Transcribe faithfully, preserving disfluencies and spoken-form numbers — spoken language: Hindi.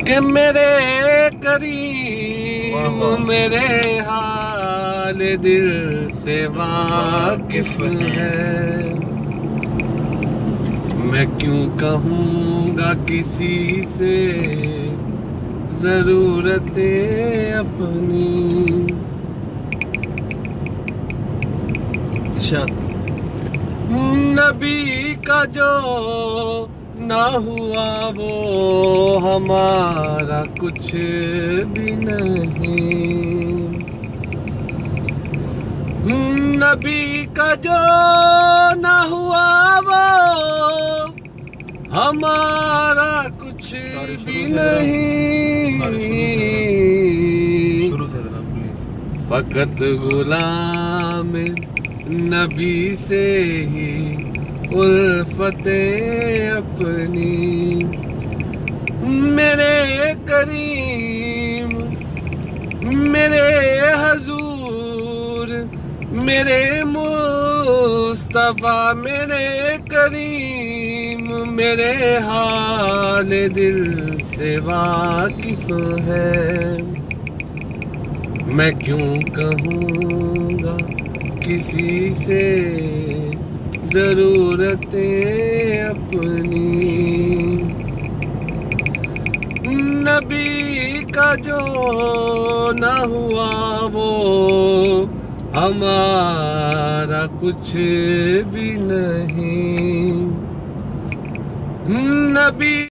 कि मेरे करीम मेरे हाल दिल से वाकिफ है। मैं क्यों कहूँगा किसी से ज़रूरतें अपनी। नबी का जो ना हुआ वो हमारा कुछ भी नहीं। नबी का जो ना हुआ वो हमारा कुछ भी नहीं। फकत गुलाम नबी से ही उल्फते अपनी। मेरे करीम मेरे हजूर मेरे मुस्तफा मेरे करीम मेरे हाल दिल से वाकिफ है। मैं क्यों कहूँगा किसी से ज़रूरतें अपनी। नबी का जो ना हुआ वो हमारा कुछ भी नहीं। नबी